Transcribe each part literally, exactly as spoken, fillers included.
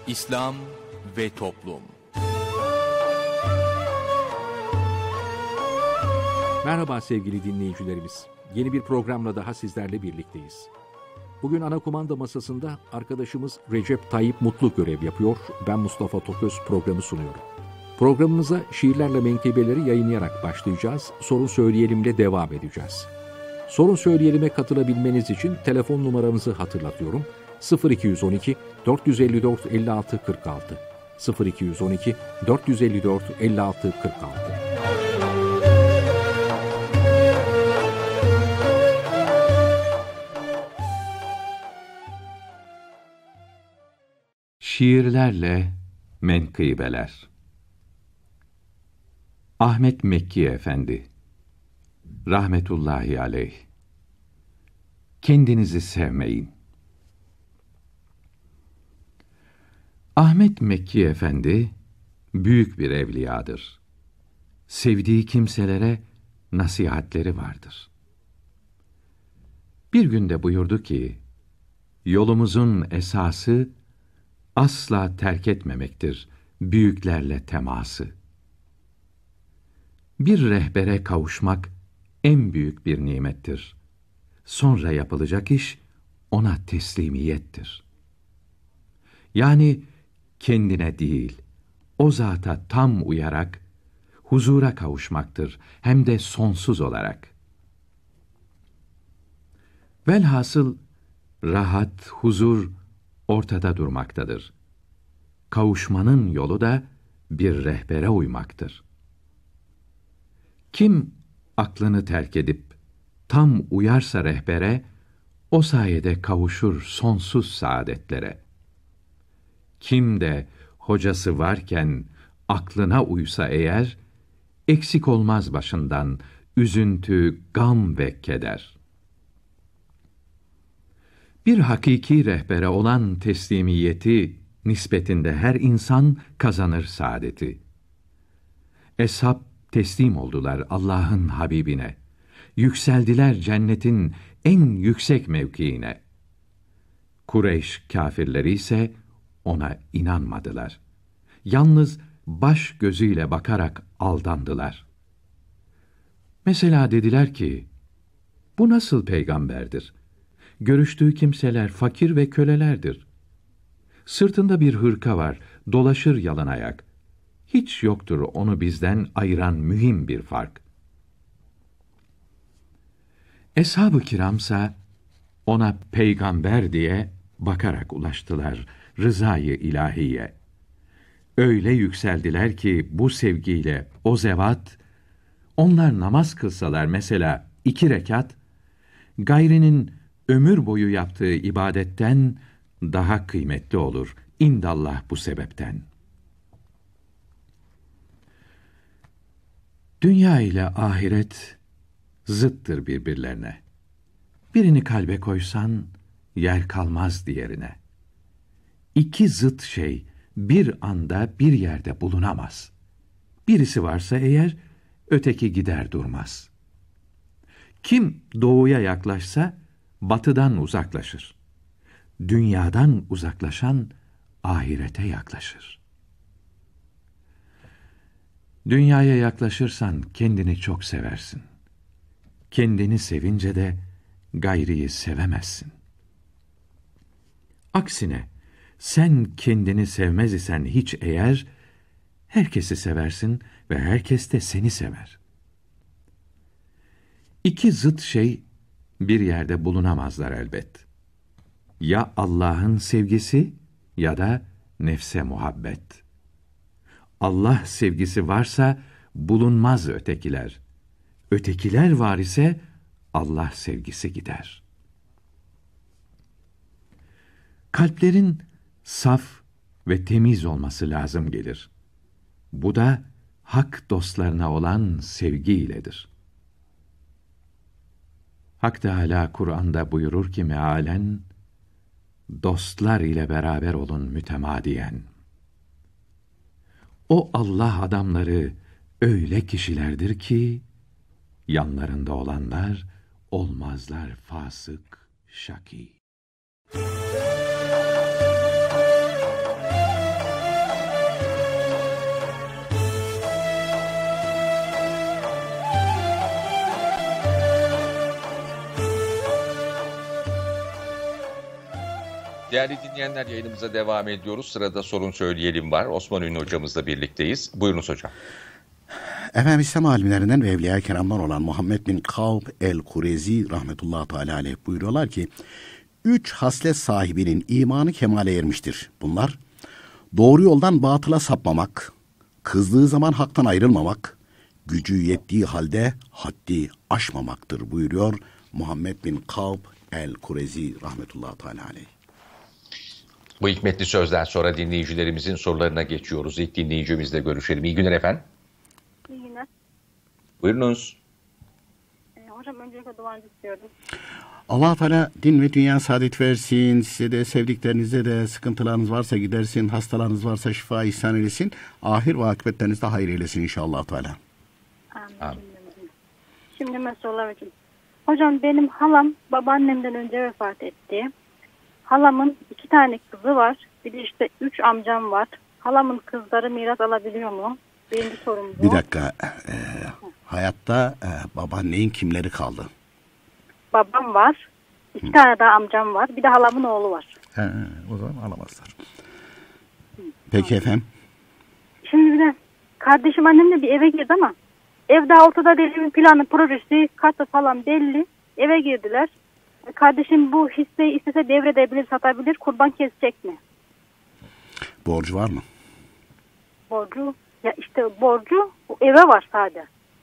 İslam ve Toplum. Merhaba sevgili dinleyicilerimiz. Yeni bir programla daha sizlerle birlikteyiz. Bugün ana kumanda masasında arkadaşımız Recep Tayyip Mutlu görev yapıyor. Ben Mustafa Toköz programı sunuyorum. Programımıza şiirlerle menkıbeleri yayınlayarak başlayacağız. Sorun Söyleyelim'le devam edeceğiz. Sorun Söyleyelim'e katılabilmeniz için telefon numaramızı hatırlatıyorum. sıfır iki on iki dört yüz elli dört elli altı kırk altı sıfır iki on iki dört yüz elli dört elli altı kırk altı. Şiirlerle menkıbeler. Ahmet Mekki Efendi rahmetullahi aleyh. Kendinizi sevmeyin. Ahmet Mekki Efendi büyük bir evliyadır. Sevdiği kimselere nasihatleri vardır. Bir günde buyurdu ki, yolumuzun esası asla terk etmemektir büyüklerle teması. Bir rehbere kavuşmak en büyük bir nimettir. Sonra yapılacak iş ona teslimiyettir. Yani kendine değil, o zata tam uyarak huzura kavuşmaktır, hem de sonsuz olarak. Velhasıl rahat, huzur ortada durmaktadır. Kavuşmanın yolu da bir rehbere uymaktır. Kim aklını terk edip tam uyarsa rehbere, o sayede kavuşur sonsuz saadetlere. Kim de hocası varken aklına uysa eğer, eksik olmaz başından üzüntü, gam ve keder. Bir hakiki rehbere olan teslimiyeti nispetinde her insan kazanır saadeti. Eshab teslim oldular Allah'ın Habibine. Yükseldiler cennetin en yüksek mevkiine. Kureyş kâfirleri ise ona inanmadılar. Yalnız baş gözüyle bakarak aldandılar. Mesela dediler ki, bu nasıl peygamberdir? Görüştüğü kimseler fakir ve kölelerdir. Sırtında bir hırka var, dolaşır yalın ayak. Hiç yoktur onu bizden ayıran mühim bir fark. Eshab-ı kiramsa ona peygamber diye bakarak ulaştılar rızayı ilahiye. Öyle yükseldiler ki bu sevgiyle o zevat, onlar namaz kılsalar mesela iki rekat, gayrinin ömür boyu yaptığı ibadetten daha kıymetli olur indallah bu sebepten. Dünya ile ahiret zıttır birbirlerine. Birini kalbe koysan yer kalmaz diğerine. İki zıt şey bir anda bir yerde bulunamaz. Birisi varsa eğer öteki gider durmaz. Kim doğuya yaklaşsa batıdan uzaklaşır. Dünyadan uzaklaşan ahirete yaklaşır. Dünyaya yaklaşırsan kendini çok seversin. Kendini sevince de gayriyi sevemezsin. Aksine sen kendini sevmez isen hiç eğer, herkesi seversin ve herkes de seni sever. İki zıt şey bir yerde bulunamazlar elbet. Ya Allah'ın sevgisi ya da nefse muhabbet. Allah sevgisi varsa bulunmaz ötekiler. Ötekiler var ise Allah sevgisi gider. Kalplerin saf ve temiz olması lazım gelir. Bu da hak dostlarına olan sevgi iledir. Hak Teâlâ Kur'an'da buyurur ki mealen, dostlar ile beraber olun mütemadiyen. O Allah adamları öyle kişilerdir ki, yanlarında olanlar olmazlar fasık, şakî. Değerli dinleyenler, yayınımıza devam ediyoruz. Sırada sorun söyleyelim var. Osman Ünlü hocamızla birlikteyiz. Buyurunuz hocam. Efendim İslam alimlerinden ve Evliya-i Kiram'dan olan Muhammed bin Kâb el-Kurezi rahmetullahi teala aleyh buyuruyorlar ki, üç haslet sahibinin imanı kemale ermiştir. Bunlar, doğru yoldan batıla sapmamak, kızdığı zaman haktan ayrılmamak, gücü yettiği halde haddi aşmamaktır buyuruyor Muhammed bin Kâb el-Kurezi rahmetullahi teala aleyh. Bu hikmetli sözden sonra dinleyicilerimizin sorularına geçiyoruz. İlk dinleyicimizle görüşelim. İyi günler efendim. İyi günler. Buyurunuz. Ee, hocam öncelikle duanızı istiyordum. Allah Teala din ve dünya saadet versin. Size de, sevdiklerinize de, sıkıntılarınız varsa gidersin, hastalarınız varsa şifa ihsan eylesin. Ahir ve akıbetleriniz de hayır eylesin inşallah Teala. Amin. Amin. Şimdi hemen sorular hocam. Hocam benim halam babaannemden önce vefat etti. Halamın iki tane kızı var. Bir de işte üç amcam var. Halamın kızları miras alabiliyor mu? Birinci sorum bu. Bir dakika. E, hayatta e, babaannenin kimleri kaldı? Babam var. İki Hı. tane daha amcam var. Bir de halamın oğlu var. He, o zaman alamazlar. Hı. Peki efendim. Şimdi bir de kardeşim annemle bir eve girdi ama ev daha ortada değil, bir planı, projesi, katı falan belli. Eve girdiler. Kardeşim bu hisseyi istese devredebilir, satabilir, kurban kesecek mi? Borcu var mı? Borcu, ya işte borcu eve var sadece.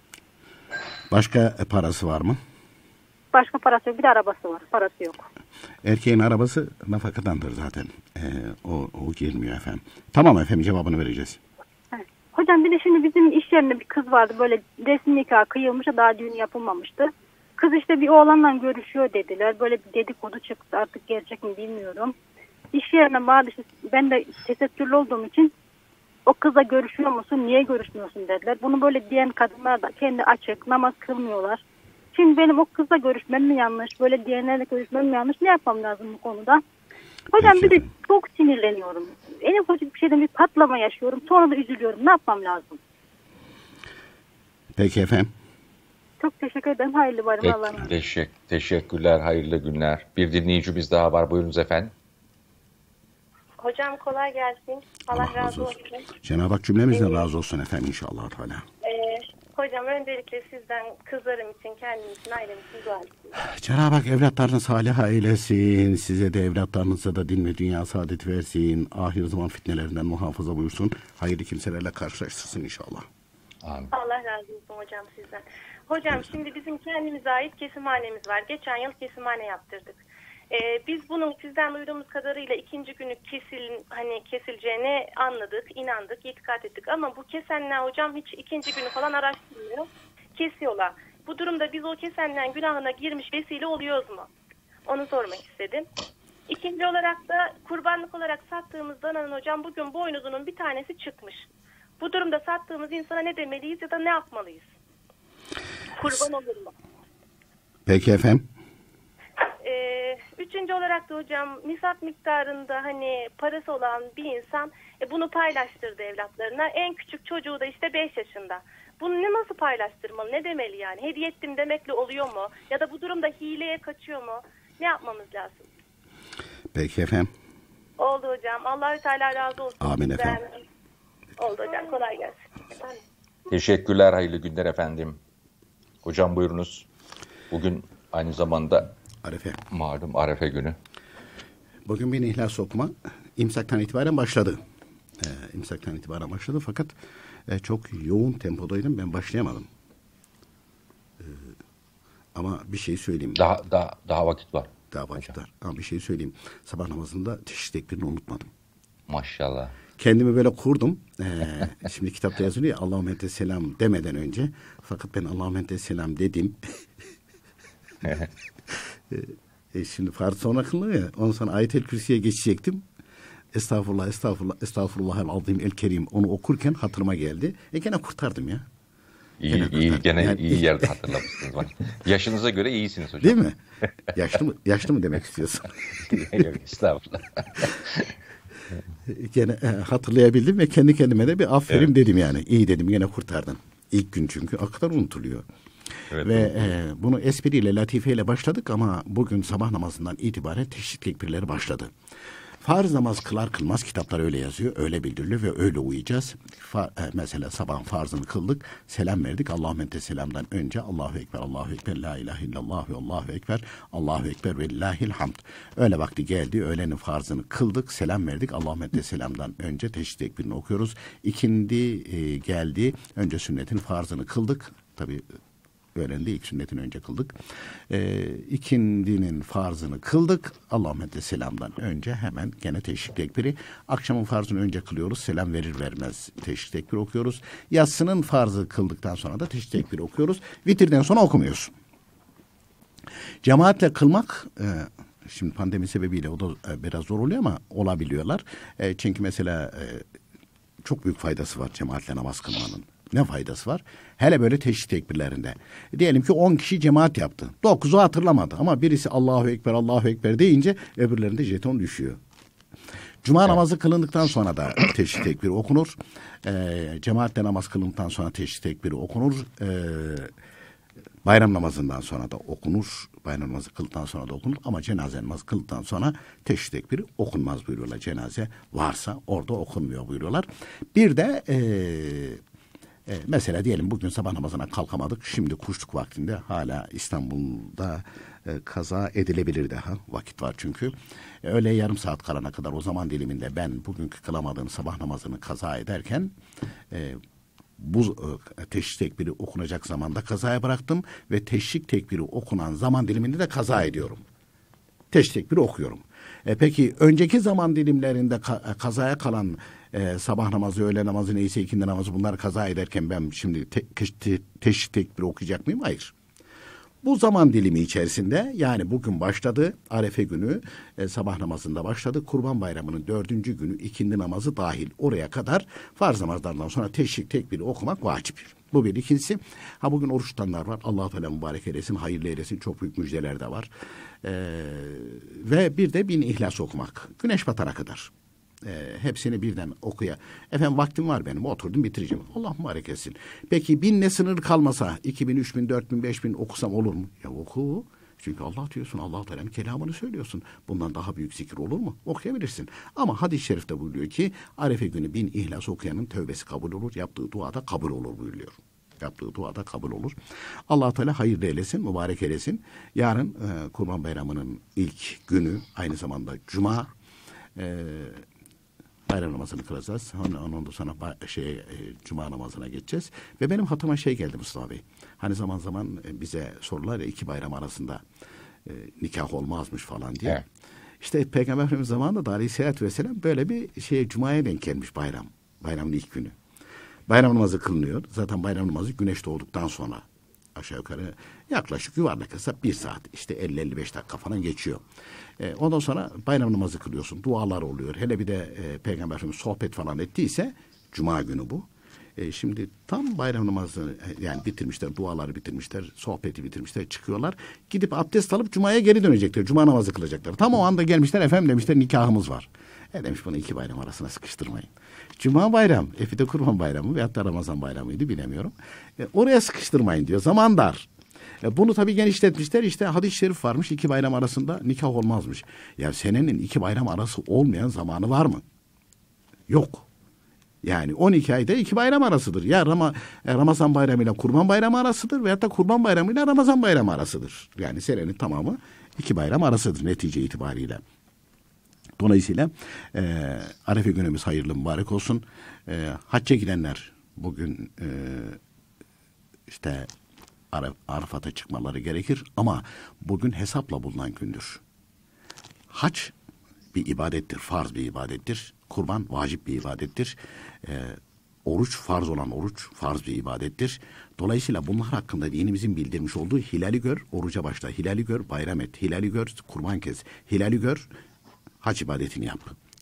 Başka parası var mı? Başka parası yok, bir de arabası var, parası yok. Erkeğin arabası nafakadandır zaten. Ee, o, o girmiyor efendim. Tamam efendim, cevabını vereceğiz. Evet. Hocam bir de şimdi bizim iş yerinde bir kız vardı, böyle resmi nikah kıyılmış, daha düğün yapılmamıştı. Kız işte bir oğlanla görüşüyor dediler. Böyle bir dedikodu çıktı, artık gerçek mi bilmiyorum. İş yerine bağlı, işte ben de tesettürlü olduğum için o kızla görüşüyor musun, niye görüşmüyorsun dediler. Bunu böyle diyen kadınlar da kendi açık, namaz kılmıyorlar. Şimdi benim o kızla görüşmem mi yanlış, böyle diyenlerle görüşmem mi yanlış, ne yapmam lazım bu konuda? Hocam Peki. bir de çok sinirleniyorum. En ufacık bir şeyden bir patlama yaşıyorum, sonra da üzülüyorum. Ne yapmam lazım? Peki efendim. Çok teşekkür ederim. Hayırlı bayram. Allah'a emanet. Teşekkür, teşekkürler. Hayırlı günler. Bir dinleyicimiz daha var. Buyurunuz efendim. Hocam kolay gelsin. Allah, Allah razı olsun. olsun. Cenab-ı Hak cümlemizden evet. razı olsun efendim inşallah Teala. Ee, hocam öncelikle sizden kızlarım için, kendim için, ailem için dua etsin. Cenab-ı Hak evlatlarını salih eylesin. Size de evlatlarınıza da din ve dünya saadet versin. Ahir zaman fitnelerinden muhafaza buyursun. Hayırlı kimselerle karşılaştırsın inşallah. Amin. Allah razı olsun hocam sizden. Hocam evet. Şimdi bizim kendimize ait kesimhanemiz var. Geçen yıl kesimhane yaptırdık. Ee, biz bunun sizden duyduğumuz kadarıyla ikinci günü kesil, hani kesileceğine anladık, inandık, itikat ettik. Ama bu kesenler hocam hiç ikinci günü falan araştırmıyor. Kesiyorlar. Bu durumda biz o kesenlerin günahına girmiş vesile oluyoruz mu? Onu sormak istedim. İkinci olarak da kurbanlık olarak sattığımız dananın hocam bugün boynuzunun bir tanesi çıkmış. Bu durumda sattığımız insana ne demeliyiz ya da ne yapmalıyız? Kurban olur mu? Peki efendim. Ee, üçüncü olarak da hocam nisap miktarında hani parası olan bir insan e, bunu paylaştırdı evlatlarına. En küçük çocuğu da işte beş yaşında. Bunu ne nasıl paylaştırmalı? Ne demeli yani? Hediye ettim demekle oluyor mu? Ya da bu durumda hileye kaçıyor mu? Ne yapmamız lazım? Peki efendim. Oldu hocam. Allahü Teala razı olsun. Amin efendim. Ben... Oldu hocam. Kolay gelsin. Efendim? Teşekkürler. Hayırlı günler efendim. Hocam buyurunuz. Bugün aynı zamanda Arefe. Malum Arefe günü. Bugün bir İhlas okuma imsaktan itibaren başladı. Ee, imsaktan itibaren başladı fakat e, çok yoğun tempodaydım. Ben başlayamadım. Ee, ama bir şey söyleyeyim. Daha daha daha vakit var. Daha vakit hocam. var. Ama bir şey söyleyeyim. Sabah namazında teşhis tekbirini unutmadım. Maşallah. Kendimi böyle kurdum. Ee, şimdi kitapta yazılıyor ya Allahümme ente selam demeden önce. Fakat ben Allahümme ente selam dedim. e, şimdi farz sonra kılınıyor ya. Ondan sonra Ayet-el Kürsi'ye geçecektim. Estağfurullah, estağfurullah, estağfurullahel azim el kerim. Onu okurken hatırıma geldi. E gene kurtardım ya. İyi, gene iyi, kurtardım. gene yani, iyi yerde hatırlamışsınız. Bak. Yaşınıza göre iyisiniz hocam. Değil mi? Yaşlı mı, yaşlı mı demek istiyorsun? Yok, estağfurullah. Gene e, hatırlayabildim ve kendi kendime de bir aferin evet. dedim yani. İyi dedim, gene kurtardın. İlk gün çünkü o kadar unutuluyor. Evet, ve e, bunu espriyle, latifeyle başladık ama bugün sabah namazından itibaren teşhis tekbirleri başladı. Farz namaz kılar kılmaz kitaplar öyle yazıyor, öyle bildiriliyor ve öyle uyuyacağız. Fa, e, mesela sabah farzını kıldık, selam verdik. Allahümme ente selamdan önce Allahu Ekber, Allahu Ekber, La ilahe illallah ve Allahu Ekber, Allahu Ekber ve lillahil hamd. Öğle vakti geldi, öğlenin farzını kıldık, selam verdik. Allahümme ente selamdan önce teşhid tekbirini okuyoruz. İkindi e, geldi, önce sünnetin farzını kıldık. Tabii öğlendi ilk sünnetin önce kıldık. E, ikindinin farzını kıldık. Allahümme de selamdan önce hemen gene teşrik tekbiri. Akşamın farzını önce kılıyoruz. Selam verir vermez teşrik tekbiri okuyoruz. Yatsının farzı kıldıktan sonra da teşrik tekbiri okuyoruz. Vitirden sonra okumuyoruz. Cemaatle kılmak e, şimdi pandemi sebebiyle o da e, biraz zor oluyor ama olabiliyorlar. E, çünkü mesela e, çok büyük faydası var cemaatle namaz kılmanın. Ne faydası var? Hele böyle teşhis tekbirlerinde. Diyelim ki on kişi cemaat yaptı. dokuzu hatırlamadı ama birisi Allahu Ekber, Allahu Ekber deyince öbürlerinde jeton düşüyor. Cuma evet. namazı kılındıktan sonra da teşhis tekbiri okunur. E, cemaatle namaz kılındıktan sonra teşhis tekbiri okunur. E, bayram namazından sonra da okunur. Bayram namazı kıldıktan sonra da okunur. Ama cenaze namazı kıldıktan sonra teşhis tekbiri okunmaz buyuruyorlar. Cenaze varsa orada okunmuyor buyuruyorlar. Bir de e, e, mesela diyelim bugün sabah namazına kalkamadık. Şimdi kuşluk vaktinde hala İstanbul'da e, kaza edilebilir daha. Vakit var çünkü. E, öyle yarım saat kalana kadar o zaman diliminde ben bugünkü kılamadığım sabah namazını kaza ederken e, bu teşhis tekbiri okunacak zamanda kazaya bıraktım ve teşhik tekbiri okunan zaman diliminde de kaza ediyorum. Teşhis tekbiri okuyorum. E peki önceki zaman dilimlerinde ka- kazaya kalan e, sabah namazı, öğle namazı, neyse ikindi namazı bunları kaza ederken ben şimdi te- te- teşhis tekbiri okuyacak mıyım? Hayır. Bu zaman dilimi içerisinde yani bugün başladı Arefe günü e, sabah namazında başladı. Kurban Bayramı'nın dördüncü günü ikindi namazı dahil oraya kadar farz namazlardan sonra teşhik tekbiri okumak vacip. Bu bir. İkincisi ha bugün oruç tutanlar var. Allah-u Teala mübarek eylesin, hayırlı eylesin. Çok büyük müjdeler de var. E, ve bir de bin ihlas okumak. Güneş batana kadar. E, hepsini birden okuya. Efendim vaktim var benim oturdum bitireceğim. Allah mübarek etsin. Peki binle sınır kalmasa iki bin, üç bin, dört bin, beş bin okusam olur mu? Ya oku. Çünkü Allah diyorsun, Allah-u Teala'nın kelamını söylüyorsun. Bundan daha büyük zikir olur mu? Okuyabilirsin. Ama hadis-i şerifte buyuruyor ki Arefe günü bin ihlas okuyanın tövbesi kabul olur. Yaptığı duada kabul olur buyuruyor. Yaptığı duada kabul olur. Allah-u Teala hayırlı eylesin, mübarek eylesin. Yarın e, Kurban Bayramı'nın ilk günü aynı zamanda Cuma. E, Bayram namazını kılacağız. Ondan sonra şey, e, Cuma namazına geçeceğiz. Ve benim hatıma şey geldi Mustafa Bey. Hani zaman zaman bize sorular ya iki bayram arasında e, nikah olmazmış falan diye. Evet. İşte Peygamber Efendimiz zamanında da Aleyhisselatü Vesselam böyle bir şeye Cuma'ya denk gelmiş bayram. Bayramın ilk günü. Bayram namazı kılınıyor. Zaten bayram namazı güneş doğduktan sonra aşağı yukarı yaklaşık yuvarlak hesap bir saat. İşte elli elli beş dakika falan geçiyor. E, ondan sonra bayram namazı kılıyorsun. Dualar oluyor. Hele bir de e, Peygamber Efendimiz sohbet falan ettiyse Cuma günü bu. E, şimdi tam bayram namazı yani bitirmişler. Duaları bitirmişler. Sohbeti bitirmişler. Çıkıyorlar. Gidip abdest alıp Cuma'ya geri dönecekler. Cuma namazı kılacaklar. Tam o anda gelmişler. Efendim demişler nikahımız var. E demiş bunu iki bayram arasına sıkıştırmayın. Cuma bayram, e bir de Kurban Bayramı veyahut da Ramazan Bayramı'ydı bilemiyorum. E, oraya sıkıştırmayın diyor. Zaman dar. E, bunu tabii genişletmişler. İşte hadis-i şerif varmış. İki bayram arasında nikah olmazmış. Ya senenin iki bayram arası olmayan zamanı var mı? Yok. Yani on iki ayda iki bayram arasıdır. Ya Ram- Ramazan Bayramı ile Kurban Bayramı arasıdır veyahut da Kurban Bayramı ile Ramazan Bayramı arasıdır. Yani senenin tamamı iki bayram arasıdır netice itibariyle. Dolayısıyla e, Arefe günümüz hayırlı mübarek olsun. E, hacca gidenler bugün e, işte Arafat'a çıkmaları gerekir ama bugün hesapla bulunan gündür. Hac bir ibadettir, farz bir ibadettir. Kurban vacip bir ibadettir. E, oruç farz olan oruç farz bir ibadettir. Dolayısıyla bunlar hakkında dinimizin bildirmiş olduğu hilali gör, oruca başla. Hilali gör, bayram et. Hilali gör, kurban kes. Hilali gör, hac ibadetini yap.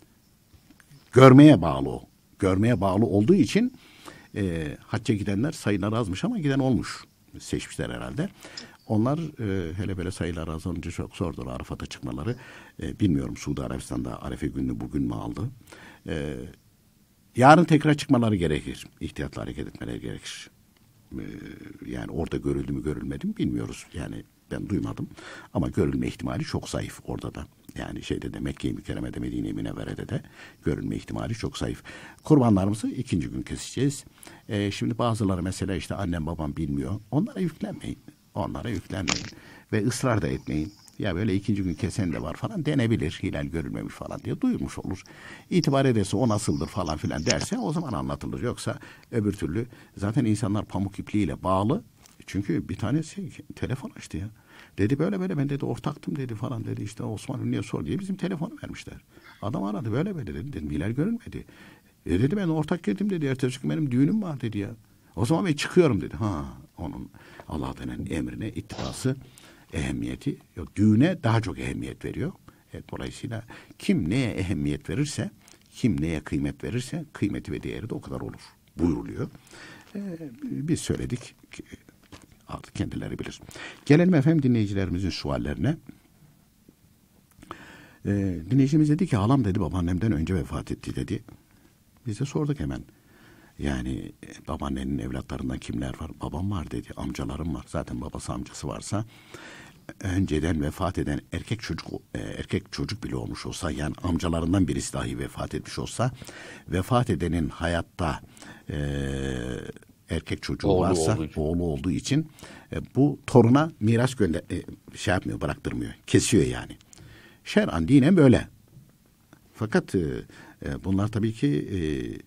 Görmeye bağlı o. Görmeye bağlı olduğu için e, hacca gidenler sayıları azmış ama giden olmuş. Seçmişler herhalde. Onlar e, hele böyle sayılar az olunca çok zordur Arafat'a çıkmaları. E, bilmiyorum Suudi Arabistan'da Arefe gününü bugün mü aldı? E, yarın tekrar çıkmaları gerekir. İhtiyatla hareket etmeleri gerekir. E, yani orada görüldü mü görülmedi mi bilmiyoruz. Yani ben duymadım. Ama görülme ihtimali çok zayıf orada da. Yani şeyde de Mekke-i Mükerreme'de, Medine-i Münevvere'de de görülme ihtimali çok zayıf. Kurbanlarımızı ikinci gün keseceğiz. Ee, şimdi bazıları mesela işte annem babam bilmiyor. Onlara yüklenmeyin. Onlara yüklenmeyin. Ve ısrar da etmeyin. Ya böyle ikinci gün kesen de var falan denebilir. Hilal görülmemiş falan diye duymuş olur. İtibar ederse o nasıldır falan filan derse o zaman anlatılır. Yoksa öbür türlü zaten insanlar pamuk ipliğiyle bağlı. Çünkü bir tanesi telefon açtı ya. Dedi böyle böyle ben dedi ortaktım dedi falan dedi işte Osman Ünlü'ye sor diye bizim telefonu vermişler. Adam aradı böyle böyle dedi. Dedim Hilal görülmedi. E dedi ben ortak girdim dedi. Ertesi gün benim düğünüm var dedi ya. O zaman ben çıkıyorum dedi. Ha onun Allah denen emrine ittibası ehemmiyeti yok. Düğüne daha çok ehemmiyet veriyor. Evet, dolayısıyla kim neye ehemmiyet verirse, kim neye kıymet verirse kıymeti ve değeri de o kadar olur buyuruluyor. Ee, biz söyledik ki artık kendileri bilir. Gelelim efendim dinleyicilerimizin suallerine. Ee, dinleyicimiz dedi ki halam dedi babaannemden önce vefat etti dedi. Biz de sorduk hemen. Yani babaannenin evlatlarından kimler var? Babam var dedi. Amcalarım var. Zaten babası amcası varsa önceden vefat eden erkek çocuk erkek çocuk bile olmuş olsa yani amcalarından birisi dahi vefat etmiş olsa vefat edenin hayatta e, erkek çocuğu oğlu varsa olduğu oğlu olduğu için e, bu toruna miras gönder e, şey yapmıyor bıraktırmıyor. Kesiyor yani. Şer'an dinen böyle. Fakat e, e, bunlar tabii ki e,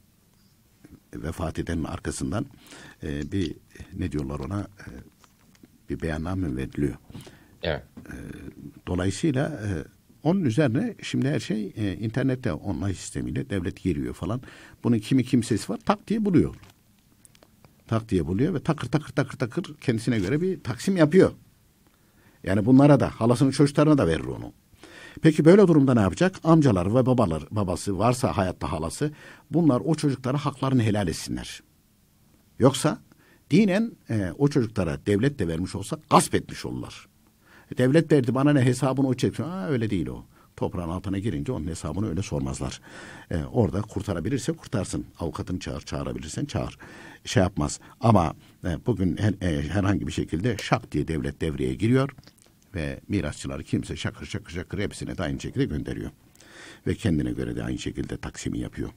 vefat edenin arkasından e, bir ne diyorlar ona e, bir beyanname veriliyor. Evet. E, dolayısıyla e, onun üzerine şimdi her şey e, internette online sistemiyle devlet giriyor falan. Bunun kimi kimsesi var tak diye buluyor. Tak diye buluyor ve takır takır takır takır kendisine göre bir taksim yapıyor. Yani bunlara da halasının çocuklarına da verir onu. Peki böyle durumda ne yapacak? Amcaları ve babalar, babası varsa hayatta halası bunlar o çocuklara haklarını helal etsinler. Yoksa dinen e, o çocuklara devlet de vermiş olsa gasp etmiş olurlar. Devlet verdi bana ne hesabını o çekiyor. Aa, öyle değil o. Toprağın altına girince onun hesabını öyle sormazlar. E, orada kurtarabilirse kurtarsın. Avukatını çağır, çağırabilirsen çağır. Şey yapmaz. Ama e, bugün her, e, herhangi bir şekilde şak diye devlet devreye giriyor. Ve mirasçıları kimse şakır şakır şakır hepsine de aynı şekilde gönderiyor. Ve kendine göre de aynı şekilde taksimi yapıyor.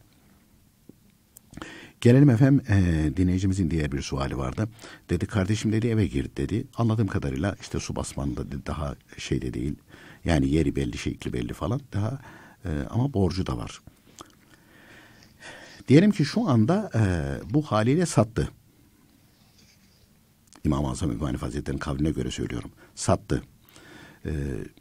Gelelim efendim e, dinleyicimizin diğer bir suali vardı. Dedi kardeşim dedi eve girdi dedi. Anladığım kadarıyla işte su basmanında dedi, daha şey de değil. Yani yeri belli, şekli belli falan. Daha e, ama borcu da var. Diyelim ki şu anda e, bu haliyle sattı. İmam-ı Azam Ebu Hanife Hazretleri'nin kavline göre söylüyorum. Sattı. Ee,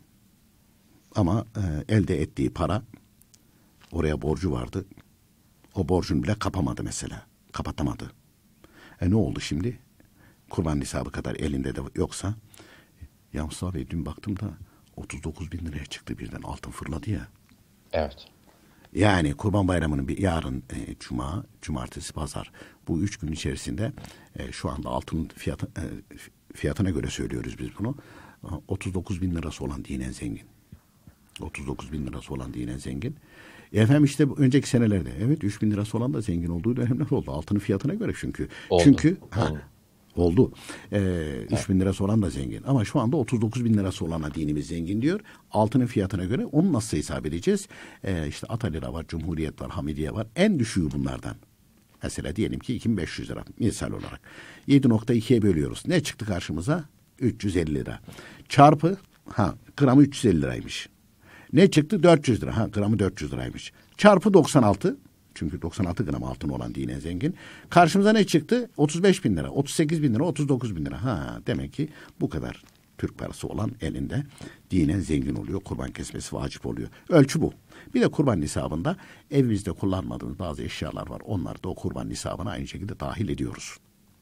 ama e, elde ettiği para oraya borcu vardı. O borcunu bile kapamadı mesela. Kapatamadı. E ne oldu şimdi? Kurban nisabı kadar elinde de yoksa ya Mustafa Bey dün baktım da otuz dokuz bin liraya çıktı birden altın fırladı ya. Evet. Yani Kurban Bayramı'nın bir yarın e, cuma, cumartesi, pazar bu üç gün içerisinde e, şu anda altın fiyatı, e, fiyatına göre söylüyoruz biz bunu. otuz dokuz bin lirası olan dinen zengin. otuz dokuz bin lirası olan dinen zengin. E efendim işte önceki senelerde evet üç bin lirası olan da zengin olduğu dönemler oldu. Altının fiyatına göre çünkü. Oldu. Çünkü ha, oldu. oldu. Ee, üç bin lirası olan da zengin. Ama şu anda otuz dokuz bin lirası olana dinimiz zengin diyor. Altının fiyatına göre onu nasıl hesap edeceğiz? Ee, işte Atalira var, Cumhuriyet var, Hamidiye var. En düşüğü bunlardan. Mesela diyelim ki iki bin beş yüz lira misal olarak. yedi nokta ikiye bölüyoruz. Ne çıktı karşımıza? üç yüz elli lira. Çarpı ha gramı üç yüz elli liraymış. Ne çıktı? dört yüz lira. Ha gramı dört yüz liraymış. Çarpı doksan altı. Çünkü doksan altı gram altın olan dinen zengin. Karşımıza ne çıktı? otuz beş bin lira, otuz sekiz bin lira, otuz dokuz bin lira. Ha demek ki bu kadar Türk parası olan elinde dinen zengin oluyor. Kurban kesmesi vacip oluyor. Ölçü bu. Bir de kurban nisabında evimizde kullanmadığımız bazı eşyalar var. Onları da o kurban nisabına aynı şekilde dahil ediyoruz.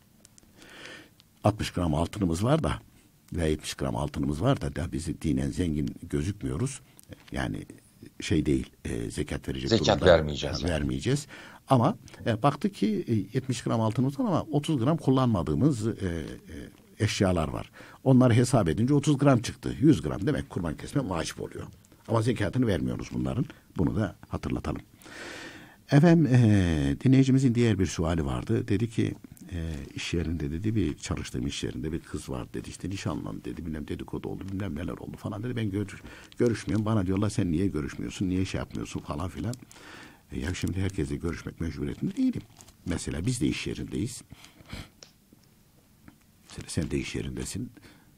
altmış gram altınımız var da ve yetmiş gram altınımız var da, da bizi dinen zengin gözükmüyoruz. Yani şey değil, e, zekat verecek zekat durumda vermeyeceğiz. Yani. Vermeyeceğiz. Ama e, baktık ki e, yetmiş gram altınımız var ama otuz gram kullanmadığımız e, e, eşyalar var. Onları hesap edince otuz gram çıktı. yüz gram demek kurban kesme vacip oluyor. Ama zekatını vermiyoruz bunların. Bunu da hatırlatalım. Efendim e, dinleyicimizin diğer bir suali vardı. Dedi ki e, iş yerinde dedi bir çalıştığım iş yerinde bir kız var dedi. İşte nişanlandı dedi. Bilmem dedikodu oldu. Bilmem neler oldu falan dedi. Ben görüş, görüşmüyorum. Bana diyorlar sen niye görüşmüyorsun? Niye şey yapmıyorsun falan filan. E, ya şimdi herkesle görüşmek mecburiyetinde değilim. Mesela biz de iş yerindeyiz. Mesela sen de iş yerindesin.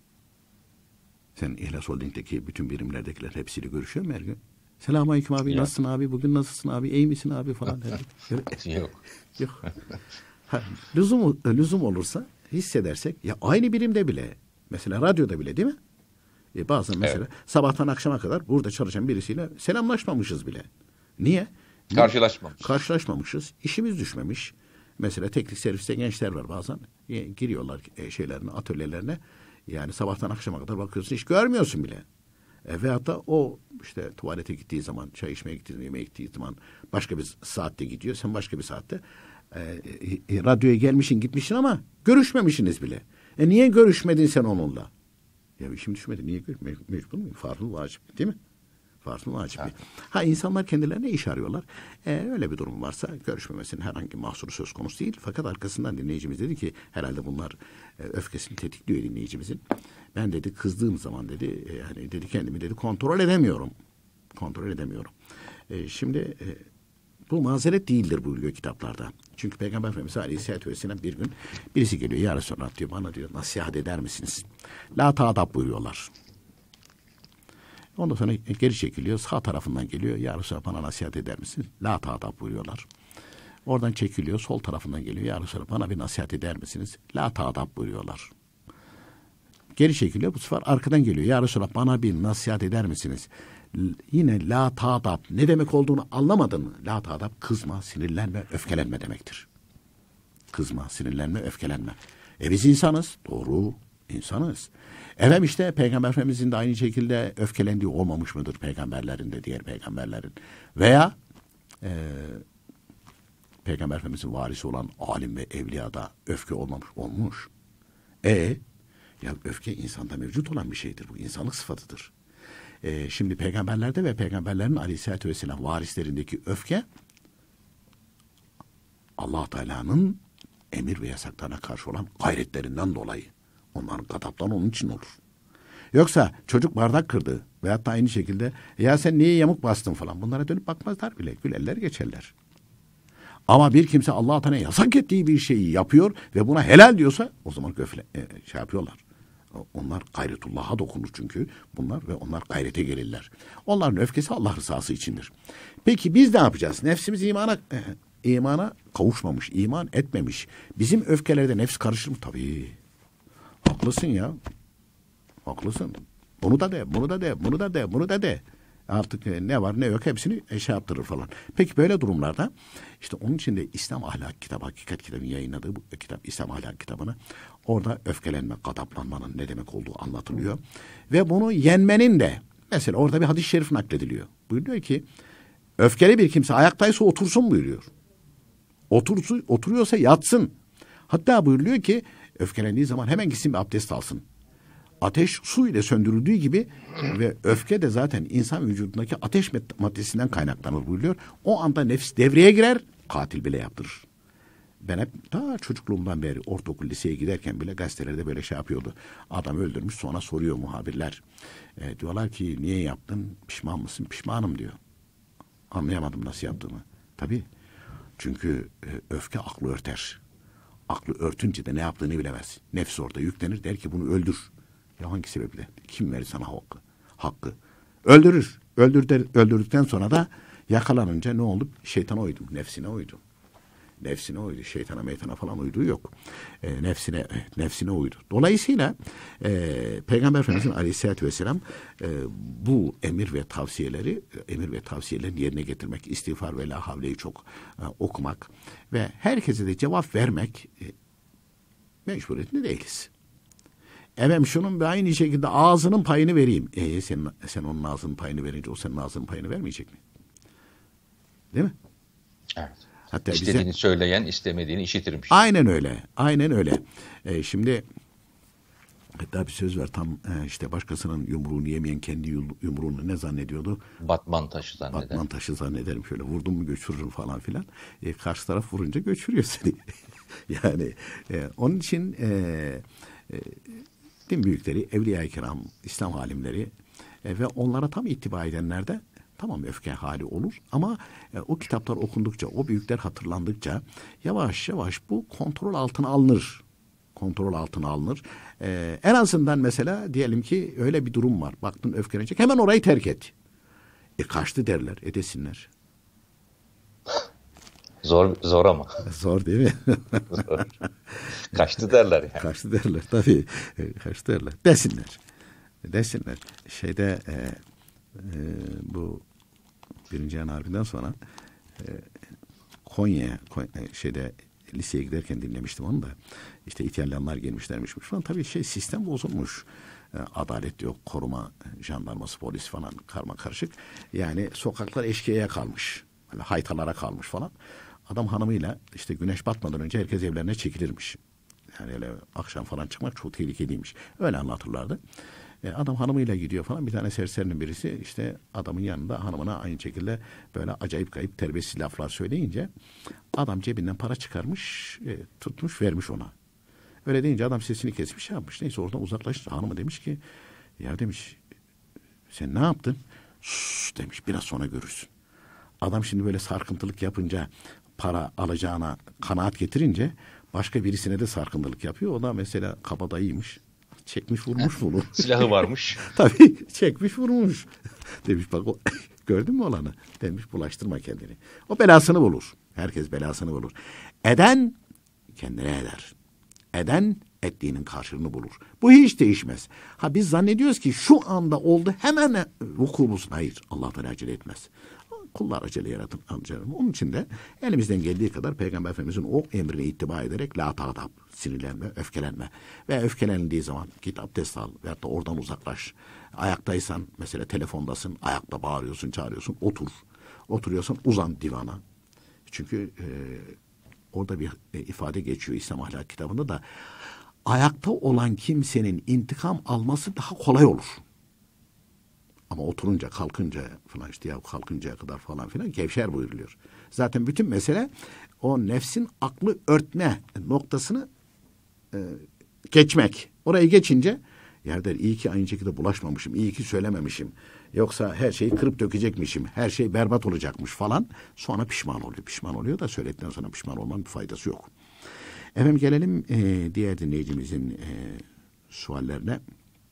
Sen İhlas Holding'deki bütün birimlerdekiler hepsiyle görüşüyor mu her gün? Selamünaleyküm abi, ya. Nasılsın abi, bugün nasılsın abi, iyi misin abi falan. Yok. Yok. Ha, lüzum, lüzum olursa hissedersek, ya aynı birimde bile, mesela radyoda bile değil mi? E bazen mesela evet. sabahtan akşama kadar burada çalışan birisiyle selamlaşmamışız bile. Niye? Karşılaşmamışız. Karşılaşmamışız, işimiz düşmemiş. Mesela teknik serviste gençler var bazen, e, giriyorlar e, şeylerine, atölyelerine. Yani sabahtan akşama kadar bakıyorsun hiç görmüyorsun bile. E, veyahut da o işte tuvalete gittiği zaman, çay içmeye gittiği zaman, yemeğe gittiği zaman başka bir saatte gidiyor. Sen başka bir saatte e, e, radyoya gelmişsin gitmişsin ama görüşmemişsiniz bile. E niye görüşmedin sen onunla? Ya işim düşmedi. Niye görüşmedin? Mecbur muyum? Farz-ı vacip değil mi? Farz-ı vacip. Ha. ha insanlar kendilerine iş arıyorlar. E, öyle bir durum varsa görüşmemesinin herhangi mahsuru söz konusu değil. Fakat arkasından dinleyicimiz dedi ki herhalde bunlar e, öfkesini tetikliyor dinleyicimizin. Ben dedi kızdığım zaman dedi e, yani dedi kendimi dedi kontrol edemiyorum. Kontrol edemiyorum. E, şimdi e, bu mazeret değildir buyuruyor kitaplarda. Çünkü Peygamber Efendimiz Aleyhisselatü Vesselam bir gün birisi geliyor ya Resulallah diyor bana diyor nasihat eder misiniz? La ta'dab buyuruyorlar. Ondan sonra geri çekiliyor. Sağ tarafından geliyor. Ya Resulallah bana nasihat eder misin? La ta'dab buyuruyorlar. Oradan çekiliyor. Sol tarafından geliyor. Ya Resulallah bana bir nasihat eder misiniz? La ta'dab buyuruyorlar. Geri çekiliyor. Bu sefer arkadan geliyor. Ya Resulallah bana bir nasihat eder misiniz? Yine la ta'dab ne demek olduğunu anlamadın mı? La ta'dab kızma, sinirlenme, öfkelenme demektir. Kızma, sinirlenme, öfkelenme. E biz insanız. Doğru. İnsanız. Efendim işte Peygamber Efendimizin de aynı şekilde öfkelendiği olmamış mıdır peygamberlerin de diğer peygamberlerin? Veya e, Peygamber Efendimizin varisi olan alim ve evliyada öfke olmamış olmuş. E ya öfke insanda mevcut olan bir şeydir. Bu insanlık sıfatıdır. E, şimdi peygamberlerde ve peygamberlerin aleyhissalatü vesselam varislerindeki öfke Allah Teala'nın emir ve yasaklarına karşı olan gayretlerinden dolayı. Onların gadaptan onun için olur. Yoksa çocuk bardak kırdı veyahut da aynı şekilde ya sen niye yamuk bastın falan bunlara dönüp bakmazlar bile. Gülerler geçerler. Ama bir kimse Allah Teala yasak ettiği bir şeyi yapıyor ve buna helal diyorsa o zaman göfle, e, şey yapıyorlar. Onlar gayretullah'a dokunur çünkü bunlar ve onlar gayrete gelirler. Onların öfkesi Allah rızası içindir. Peki biz ne yapacağız? Nefsimiz imana e, imana kavuşmamış, iman etmemiş. Bizim öfkelerde nefs karışır mı? Tabii. Haklısın ya. Haklısın. Bunu da de, bunu da de, bunu da de, bunu da de. Artık ne var ne yok hepsini şey yaptırır falan. Peki böyle durumlarda işte onun için de İslam Ahlak kitabı, Hakikat kitabının yayınladığı bu kitap İslam Ahlak kitabını orada öfkelenme, gadaplanmanın ne demek olduğu anlatılıyor. Ve bunu yenmenin de mesela orada bir hadis-i şerif naklediliyor. Buyuruyor ki öfkeli bir kimse ayaktaysa otursun buyuruyor. Otursun, oturuyorsa yatsın. Hatta buyuruyor ki öfkelendiği zaman hemen gitsin bir abdest alsın. Ateş su ile söndürüldüğü gibi ve öfke de zaten insan vücudundaki ateş maddesinden kaynaklanır buyuruyor. O anda nefis devreye girer, katil bile yaptırır. Ben hep ta çocukluğumdan beri ortaokul liseye giderken bile gazetelerde böyle şey yapıyordu. Adam öldürmüş sonra soruyor muhabirler. E, diyorlar ki niye yaptın? Pişman mısın? Pişmanım diyor. Anlayamadım nasıl yaptığımı. Tabii. Çünkü e, öfke aklı örter. Aklı örtünce de ne yaptığını bilemez. Nefs orada yüklenir der ki bunu öldür. Ya hangi sebeple? Kim verir sana hakkı? Hakkı. Öldürür. Öldür, öldürdükten sonra da yakalanınca ne oldu? Şeytana uydu. Nefsine uydu. Nefsine uydu. Şeytana meytana falan uyduğu yok. E, nefsine nefsine uydu. Dolayısıyla e, Peygamber Efendimiz'in Aleyhisselatü Vesselam e, bu emir ve tavsiyeleri emir ve tavsiyelerini yerine getirmek, istiğfar ve la havleyi çok e, okumak ve herkese de cevap vermek e, mecburiyetinde değiliz. Efendim şunun bir aynı şekilde ağzının payını vereyim. E sen, sen onun ağzının payını verince o senin ağzının payını vermeyecek mi? Değil mi? Evet. Hatta İstediğini bize, söyleyen istemediğini işitirmiş. Aynen öyle. Aynen öyle. E, şimdi Hatta bir söz var, tam e, işte başkasının yumruğunu yemeyen kendi yumruğunu ne zannediyordu? Batman taşı zanneder. Batman taşı zannederim, şöyle vurdum mu göçürürüm falan filan. E, karşı taraf vurunca göçürüyor seni. Yani e, onun için e, e, din büyükleri, evliya-i kiram, İslam alimleri e, ve onlara tam ittiba edenler de tamam öfke hali olur ama e, o kitaplar okundukça, o büyükler hatırlandıkça yavaş yavaş bu kontrol altına alınır. Kontrol altına alınır. Ee, en azından mesela diyelim ki öyle bir durum var. Baktın öfkelenecek. Hemen orayı terk et. E kaçtı derler. Edesinler. Zor zor ama. Zor değil mi? Zor. Kaçtı derler yani. Kaçtı derler tabii. E, kaçtı derler. Desinler. Desinler. Şeyde e, e, bu Birinci Cihan Harbi'nden sonra e, Konya'ya Konya, şeyde liseye giderken dinlemiştim onu da. İşte İtalyanlar gelmişlermiş falan. Tabii şey sistem bozulmuş. E, adalet yok, koruma, jandarması, polis falan karma karışık. Yani sokaklar eşkıyaya kalmış. Böyle haytalara kalmış falan. Adam hanımıyla işte güneş batmadan önce herkes evlerine çekilirmiş. Yani öyle akşam falan çıkmak çok tehlikeliymiş. Öyle anlatırlardı. E, adam hanımıyla gidiyor falan. Bir tane serserinin birisi işte adamın yanında hanımına aynı şekilde böyle acayip kayıp terbiyesiz laflar söyleyince adam cebinden para çıkarmış, e, tutmuş vermiş ona. Öyle deyince adam sesini kesmiş, şey yapmış. Neyse oradan uzaklaştı. Hanımı demiş ki ya demiş sen ne yaptın? Sus demiş, biraz sonra görürsün. Adam şimdi böyle sarkıntılık yapınca, para alacağına kanaat getirince başka birisine de sarkıntılık yapıyor. O da mesela kabadayıymış. Çekmiş vurmuş bunu. Silahı varmış. Tabii çekmiş vurmuş. Demiş bak o, gördün mü olanı? Demiş bulaştırma kendini. O belasını bulur. Herkes belasını bulur. Eden kendine eder. Eden ettiğinin karşılığını bulur. Bu hiç değişmez. Ha biz zannediyoruz ki şu anda oldu hemen vuku bulsun. Hayır, Allah'tan acele etmez. Kullar acele yaratın. Onun için de elimizden geldiği kadar Peygamber Efendimizin o emrine ittiba ederek la ta'dab, sinirlenme, öfkelenme. Ve öfkelendiği zaman git abdest al veyahut da oradan uzaklaş. Ayaktaysan mesela telefondasın, ayakta bağırıyorsun, çağırıyorsun, otur. Oturuyorsan uzan divana. Çünkü e, orada bir e, ifade geçiyor İslam Ahlak kitabında da ayakta olan kimsenin intikam alması daha kolay olur. Ama oturunca, kalkınca falan işte ya kalkıncaya kadar falan filan gevşer buyuruluyor. Zaten bütün mesele o nefsin aklı örtme noktasını e, geçmek. Orayı geçince ya der iyi ki aynı şekilde bulaşmamışım, iyi ki söylememişim. Yoksa her şeyi kırıp dökecekmişim, her şey berbat olacakmış falan. Sonra pişman oluyor. Pişman oluyor da söyledikten sonra pişman olmanın bir faydası yok. Efendim gelelim e, diğer dinleyicimizin e, suallerine.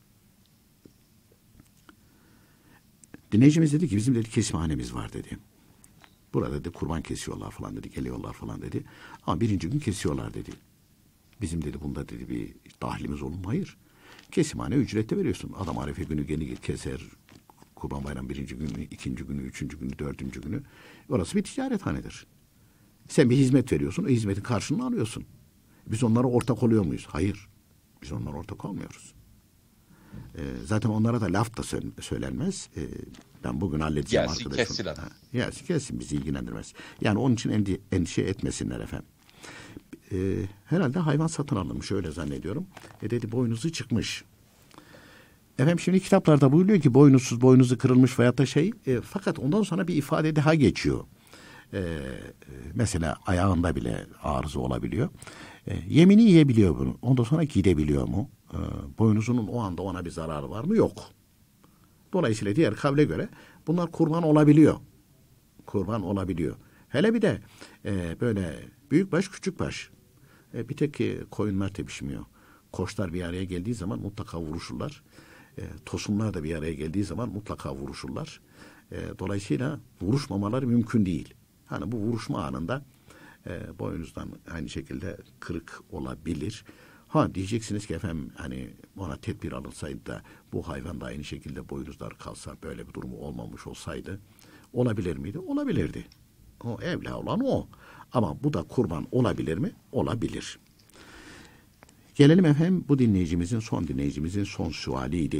Dinleyicimiz dedi ki bizim dedi kesimhanemiz var dedi. Burada dedi kurban kesiyorlar falan dedi, geliyorlar falan dedi. Ama birinci gün kesiyorlar dedi. Bizim dedi bunda dedi bir dahlimiz olur mu? Hayır. Kesimhane ücrette veriyorsun. Adam Arefe günü geni keser. Kurban Bayram birinci günü, ikinci günü, üçüncü günü, dördüncü günü. Orası bir ticarethanedir. Sen bir hizmet veriyorsun, o hizmetin karşılığını alıyorsun. Biz onlara ortak oluyor muyuz? Hayır. Biz onlara ortak olmuyoruz. Ee, zaten onlara da laf da söylenmez. Ee, ben bugün halledeceğim gelsin, arkadaşım. Gelsin kessin. Gelsin kessin, bizi ilgilendirmez. Yani onun için endi, endişe etmesinler efendim. Ee, herhalde hayvan satın alınmış öyle zannediyorum. E dedi boynuzu çıkmış. Efendim şimdi kitaplarda buyuruyor ki boynuzsuz boynuzu kırılmış veyahut da şey. E, fakat ondan sonra bir ifade daha geçiyor. E, mesela ayağında bile arıza olabiliyor. E, yemini yiyebiliyor bunu. Ondan sonra gidebiliyor mu? E, boynuzunun o anda ona bir zararı var mı? Yok. Dolayısıyla diğer kavle göre bunlar kurban olabiliyor. Kurban olabiliyor. Hele bir de e, böyle büyükbaş küçükbaş. E, bir tek e, koyunlar tepişmiyor. Koçlar bir araya geldiği zaman mutlaka vuruşurlar. E, tosunlar da bir araya geldiği zaman mutlaka vuruşurlar. E, dolayısıyla vuruşmamaları mümkün değil. Hani bu vuruşma anında e, boynuzdan aynı şekilde kırık olabilir. Ha diyeceksiniz ki efendim hani ona tedbir alınsaydı da bu hayvan da aynı şekilde boynuzlar kalsa böyle bir durumu olmamış olsaydı olabilir miydi? Olabilirdi. O evla olan o. Ama bu da kurban olabilir mi? Olabilir. Gelelim efendim bu dinleyicimizin, son dinleyicimizin son sualiydi.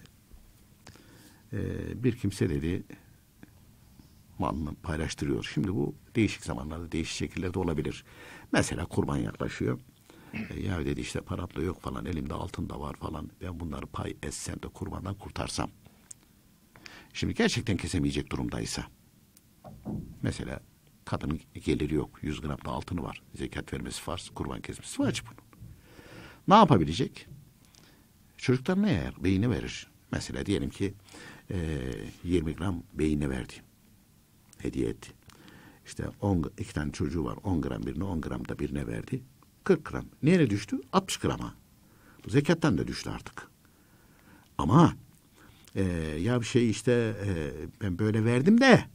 Ee, bir kimse dedi malını paylaştırıyor. Şimdi bu değişik zamanlarda, değişik şekillerde olabilir. Mesela kurban yaklaşıyor. E, ya dedi işte param da yok falan, elimde altın da var falan. Ben bunları pay etsem de kurbandan kurtarsam. Şimdi gerçekten kesemeyecek durumdaysa. Mesela kadının geliri yok. yüz gram da altını var. Zekat vermesi farz, kurban kesmesi vacip bunun. Ne yapabilecek? Çocuklarına eğer beyni verir. Mesela diyelim ki e, yirmi gram beyni verdi. Hediye etti. İşte on, iki tane çocuğu var. on gram birine, on gram da birine verdi. kırk gram. Nereye düştü? altmış grama. Bu zekattan da düştü artık. Ama e, ya bir şey işte e, ben böyle verdim de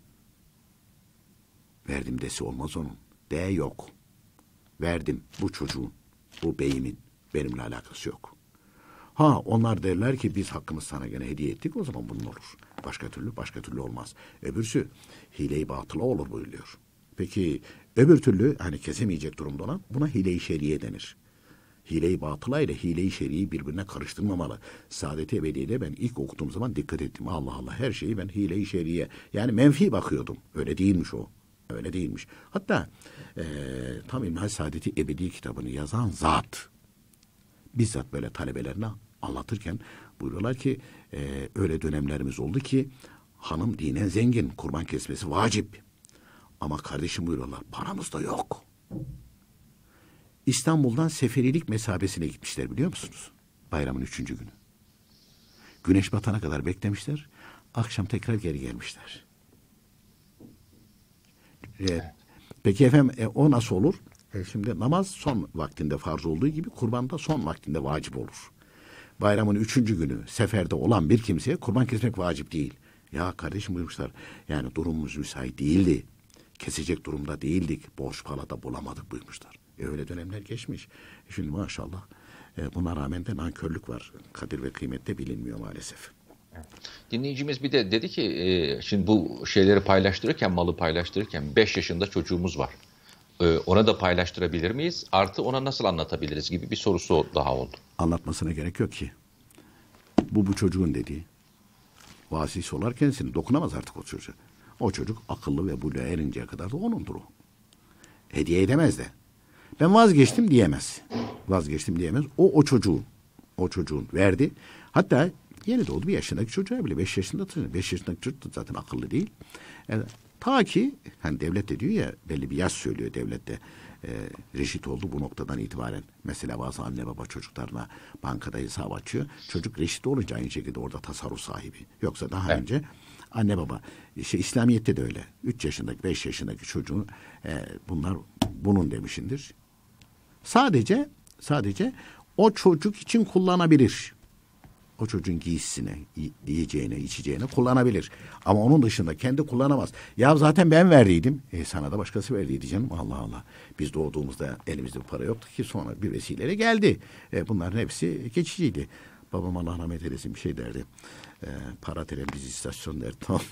verdim desi olmaz onun. De yok. Verdim bu çocuğun, bu beyimin benimle alakası yok. Ha onlar derler ki biz hakkımız sana gene hediye ettik, o zaman bunun olur. Başka türlü başka türlü olmaz. Öbürsü hile-i batıla olur buyuruyor. Peki öbür türlü hani kesemeyecek durumda olan buna hile-i şeriye denir. Hile-i batıla ile hile-i şeriyi birbirine karıştırmamalı. Saadet-i Ebediye'de ben ilk okuduğum zaman dikkat ettim. Allah Allah, her şeyi ben hile-i şeriye yani menfi bakıyordum. Öyle değilmiş o. Öyle değilmiş. Hatta e, tam İlmihal Saadet-i Ebedi kitabını yazan zat bizzat böyle talebelerine anlatırken buyuruyorlar ki e, öyle dönemlerimiz oldu ki hanım dinen zengin, kurban kesmesi vacip. Ama kardeşim buyuruyorlar paramız da yok. İstanbul'dan seferilik mesabesine gitmişler biliyor musunuz? Bayramın üçüncü günü. Güneş batana kadar beklemişler. Akşam tekrar geri gelmişler. E, peki efendim e, o nasıl olur? E, şimdi namaz son vaktinde farz olduğu gibi kurban da son vaktinde vacip olur. Bayramın üçüncü günü seferde olan bir kimseye kurban kesmek vacip değil. Ya kardeşim buyurmuşlar yani durumumuz müsait değildi. Kesecek durumda değildik. Borç para da bulamadık buyurmuşlar. E, öyle dönemler geçmiş. E, şimdi maşallah e, buna rağmen de nankörlük var. Kadir ve kıymette bilinmiyor maalesef. Dinleyicimiz bir de dedi ki e, şimdi bu şeyleri paylaştırırken, malı paylaştırırken beş yaşında çocuğumuz var. E, ona da paylaştırabilir miyiz? Artı ona nasıl anlatabiliriz gibi bir sorusu daha oldu. Anlatmasına gerek yok ki. Bu bu çocuğun dediği. Vasisi olar kendisini dokunamaz artık o çocuğa. O çocuk akıllı ve buluğa erinceye kadar da onundur o. Hediye edemez de. Ben vazgeçtim diyemez. Vazgeçtim diyemez. O o çocuğun. O çocuğun verdi. Hatta yeni doğdu bir yaşındaki çocuğa bile beş yaşında beş yaşındaki çocuk da zaten akıllı değil. Yani, ta ki hani devlet de diyor ya belli bir yaş söylüyor devlette. E, reşit oldu bu noktadan itibaren. Mesela bazı anne baba çocuklarına bankada hesap açıyor. Çocuk reşit olunca aynı şekilde orada tasarruf sahibi. Yoksa daha evet. önce anne baba işte İslamiyet'te de öyle. Üç yaşındaki beş yaşındaki çocuğun e, bunlar bunun demişindir. Sadece sadece o çocuk için kullanabilir. O çocuğun giysisine, yiyeceğine, içeceğine kullanabilir. Ama onun dışında kendi kullanamaz. Ya zaten ben verdiydim. E sana da başkası verdiydi canım. Allah Allah. Biz doğduğumuzda elimizde bir para yoktu ki sonra bir vesileyle geldi. E bunların hepsi geçiciydi. Babam Allah rahmet eylesin bir şey derdi. E, para televizyon istasyon derdi. Tamam.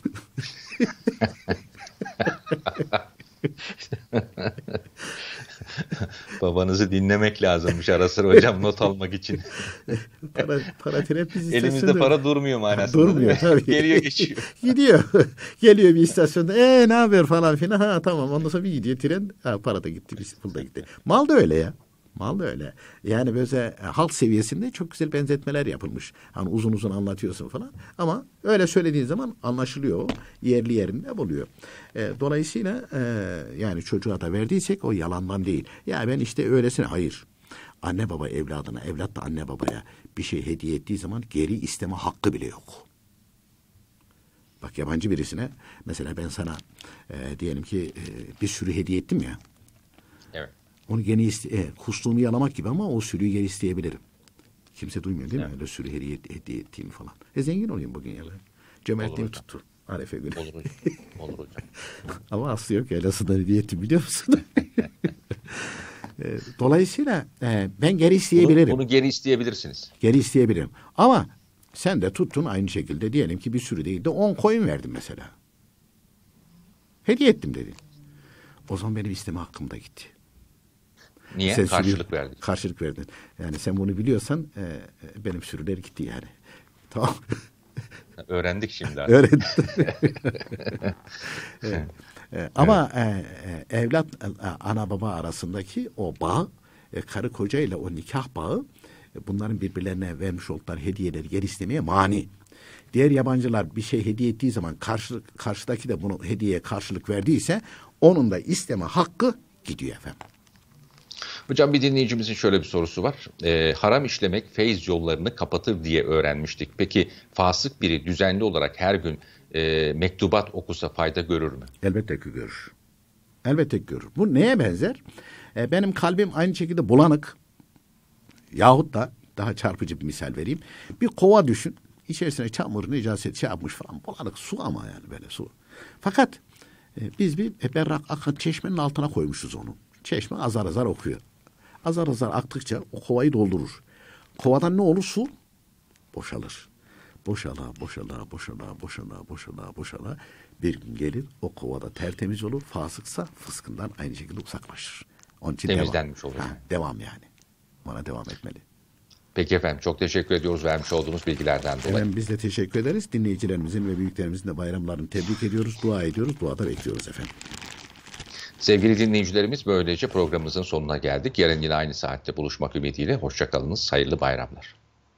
Babanızı dinlemek lazımmış ara sıra hocam not almak için. para, para televizyon elimizde para durmuyor manasında. Durmuyor tabii. Geliyor geçiyor. Gidiyor. Geliyor bir istasyonda. Eee ne haber falan filan. Ha tamam ondan sonra bir gidiyor tren. Ha para da gitti. Pul da gitti. Mal da öyle ya. Mal da öyle. Yani böyle halk seviyesinde çok güzel benzetmeler yapılmış. Hani uzun uzun anlatıyorsun falan. Ama öyle söylediğin zaman anlaşılıyor. O yerli yerinde buluyor. E, dolayısıyla e, yani çocuğa da verdiysek o yalandan değil. Ya ben işte öylesine hayır. Anne baba evladına, evlat da anne babaya bir şey hediye ettiği zaman geri isteme hakkı bile yok. Bak yabancı birisine mesela ben sana e, diyelim ki e, bir sürü hediye ettim ya. Evet. Onu gene iste, e, kustuğumu yalamak gibi ama o sürüyü geri isteyebilirim. Kimse duymuyor değil evet. mi? Öyle sürü hediye, hediye ettiğimi falan. E zengin olayım bugün ya ben. Cömertliğim tuttu. Arefe günü. Olur hocam. Olur hocam. Ama aslı yok ya. Nasıl da hediye ettim biliyor musun? e, dolayısıyla e, ben geri isteyebilirim. Bunu, bunu geri isteyebilirsiniz. Geri isteyebilirim. Ama sen de tuttun aynı şekilde diyelim ki bir sürü değil de on koyun verdim mesela. Hediye ettim dedin. O zaman benim isteme hakkım da gitti. Niye? Sen karşılık sürü, verdin. Karşılık verdin. Yani sen bunu biliyorsan e, benim sürüler gitti yani. Tamam. Öğrendik şimdi. Öğrendik. evet. e, ama evet. e, e, evlat e, ana baba arasındaki o bağ e, karı koca ile o nikah bağı e, bunların birbirlerine vermiş oldukları hediyeleri geri istemeye mani. Diğer yabancılar bir şey hediye ettiği zaman karşı, karşıdaki de bunu hediyeye karşılık verdiyse onun da isteme hakkı gidiyor efendim. Hocam bir dinleyicimizin şöyle bir sorusu var. E, haram işlemek feyz yollarını kapatır diye öğrenmiştik. Peki fasık biri düzenli olarak her gün e, mektubat okusa fayda görür mü? Elbette ki görür. Elbette ki görür. Bu neye benzer? E, benim kalbim aynı şekilde bulanık. Yahut da daha çarpıcı bir misal vereyim. Bir kova düşün. İçerisine çamur, necaset şey yapmış falan. Bulanık su ama yani böyle su. Fakat e, biz bir e, berrak akan çeşmenin altına koymuşuz onu. Çeşme azar azar okuyor. Azar azar aktıkça o kovayı doldurur. Kovadan ne olur? Su boşalır. Boşala, boşala, boşala, boşala, boşala, boşala. Bir gün gelir o kovada tertemiz olur. Fasıksa fıskından aynı şekilde uzaklaşır. Onun için temizlenmiş devam. olur. Ha, devam yani. Ona devam etmeli. Peki efendim, çok teşekkür ediyoruz vermiş olduğunuz bilgilerden dolayı. Efendim biz de teşekkür ederiz. Dinleyicilerimizin ve büyüklerimizin de bayramlarını tebrik ediyoruz. Dua ediyoruz. Duada bekliyoruz efendim. Sevgili dinleyicilerimiz, böylece programımızın sonuna geldik. Yarın yine aynı saatte buluşmak ümidiyle. Hoşçakalınız. Hayırlı bayramlar.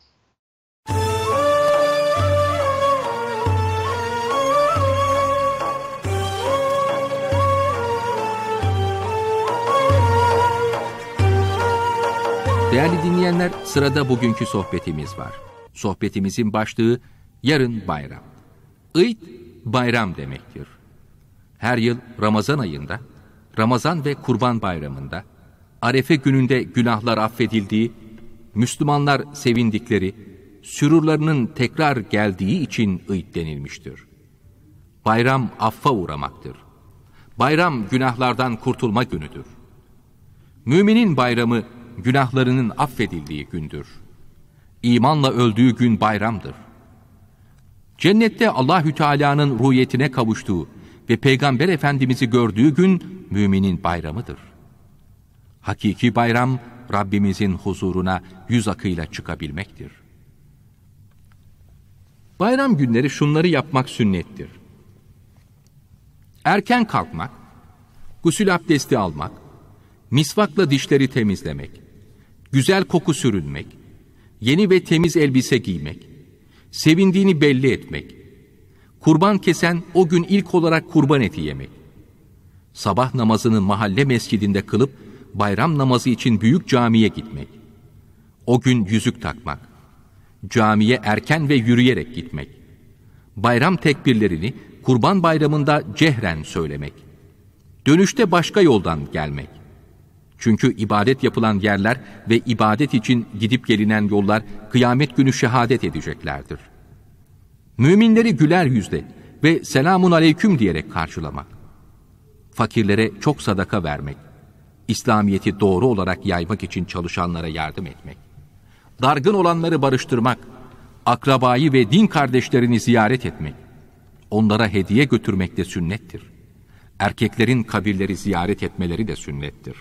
Değerli dinleyenler, sırada bugünkü sohbetimiz var. Sohbetimizin başlığı yarın bayram. İd, bayram demektir. Her yıl Ramazan ayında, Ramazan ve Kurban Bayramı'nda, Arefe gününde günahlar affedildiği, Müslümanlar sevindikleri, sürurlarının tekrar geldiği için İd denilmiştir. Bayram affa uğramaktır. Bayram günahlardan kurtulma günüdür. Müminin bayramı günahlarının affedildiği gündür. İmanla öldüğü gün bayramdır. Cennette Allahü Teala'nın ruhiyetine kavuştuğu ve Peygamber Efendimiz'i gördüğü gün müminin bayramıdır. Hakiki bayram Rabbimizin huzuruna yüz akıyla çıkabilmektir. Bayram günleri şunları yapmak sünnettir. Erken kalkmak, gusül abdesti almak, misvakla dişleri temizlemek, güzel koku sürünmek, yeni ve temiz elbise giymek, sevindiğini belli etmek, kurban kesen o gün ilk olarak kurban eti yemek, sabah namazını mahalle mescidinde kılıp bayram namazı için büyük camiye gitmek, o gün yüzük takmak, camiye erken ve yürüyerek gitmek, bayram tekbirlerini kurban bayramında cehren söylemek, dönüşte başka yoldan gelmek. Çünkü ibadet yapılan yerler ve ibadet için gidip gelinen yollar kıyamet günü şehadet edeceklerdir. Müminleri güler yüzle ve selamun aleyküm diyerek karşılamak, fakirlere çok sadaka vermek, İslamiyet'i doğru olarak yaymak için çalışanlara yardım etmek, dargın olanları barıştırmak, akrabayı ve din kardeşlerini ziyaret etmek, onlara hediye götürmek de sünnettir. Erkeklerin kabirleri ziyaret etmeleri de sünnettir.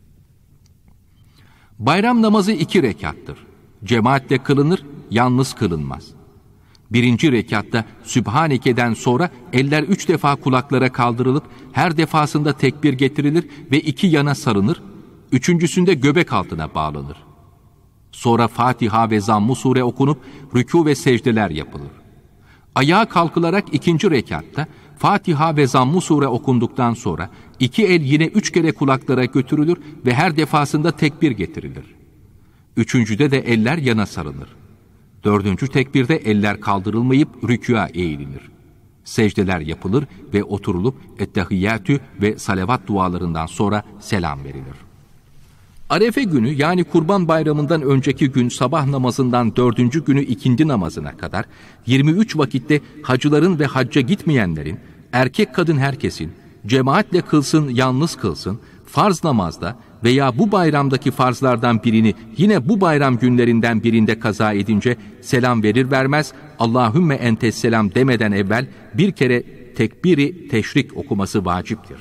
Bayram namazı iki rekattır. Cemaatle kılınır, yalnız kılınmaz. Birinci rekatta Sübhaneke'den sonra eller üç defa kulaklara kaldırılıp her defasında tekbir getirilir ve iki yana sarınır, üçüncüsünde göbek altına bağlanır. Sonra Fatiha ve Zamm-ı Sure okunup rükû ve secdeler yapılır. Ayağa kalkılarak ikinci rekatta Fatiha ve Zamm-ı Sure okunduktan sonra iki el yine üç kere kulaklara götürülür ve her defasında tekbir getirilir. Üçüncüde de eller yana sarılır. Dördüncü tekbirde eller kaldırılmayıp rükûa eğilinir. Secdeler yapılır ve oturulup ettehiyyatü ve salavat dualarından sonra selam verilir. Arefe günü yani Kurban Bayramı'ndan önceki gün sabah namazından dördüncü günü ikindi namazına kadar yirmi üç vakitte hacıların ve hacca gitmeyenlerin, erkek kadın herkesin, cemaatle kılsın yalnız kılsın, farz namazda veya bu bayramdaki farzlardan birini yine bu bayram günlerinden birinde kaza edince selam verir vermez Allahümme entes selam demeden evvel bir kere tekbiri teşrik okuması vaciptir.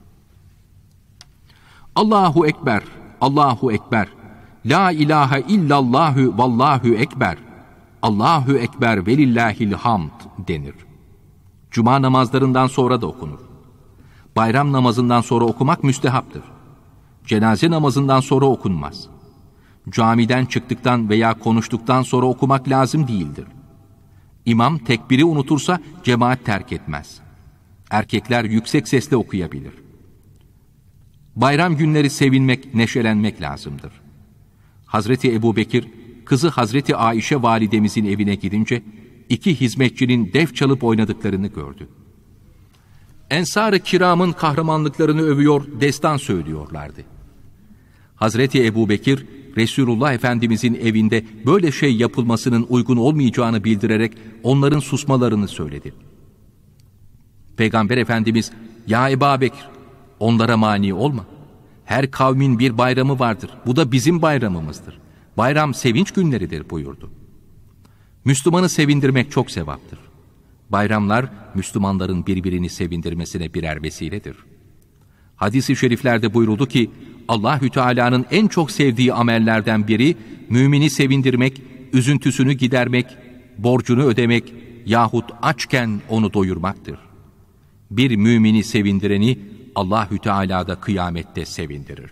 Allahu Ekber, Allahu Ekber, La ilahe illallahü vallahu ekber, Allahu Ekber velillahil hamd denir. Cuma namazlarından sonra da okunur. Bayram namazından sonra okumak müstehaptır. cenaze namazından sonra okunmaz. Camiden çıktıktan veya konuştuktan sonra okumak lazım değildir. İmam tekbiri unutursa cemaat terk etmez. Erkekler yüksek sesle okuyabilir. Bayram günleri sevinmek, neşelenmek lazımdır. Hazreti Ebubekir, kızı Hazreti Ayşe validemizin evine gidince, iki hizmetçinin def çalıp oynadıklarını gördü. Ensar-ı kiramın kahramanlıklarını övüyor, destan söylüyorlardı. Hazreti Ebubekir, Resulullah Efendimizin evinde böyle şey yapılmasının uygun olmayacağını bildirerek onların susmalarını söyledi. Peygamber Efendimiz, "Ya Ebubekir, onlara mani olma. Her kavmin bir bayramı vardır. Bu da bizim bayramımızdır. Bayram sevinç günleridir" buyurdu. Müslümanı sevindirmek çok sevaptır. Bayramlar, Müslümanların birbirini sevindirmesine birer vesiledir. Hadis-i şeriflerde buyuruldu ki, Allahü Teala'nın en çok sevdiği amellerden biri, mümini sevindirmek, üzüntüsünü gidermek, borcunu ödemek yahut açken onu doyurmaktır. Bir mümini sevindireni, Allahü Teala da kıyamette sevindirir.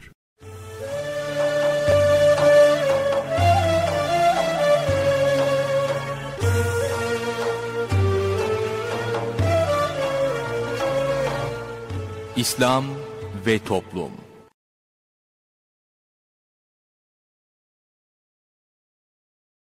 İslam ve Toplum.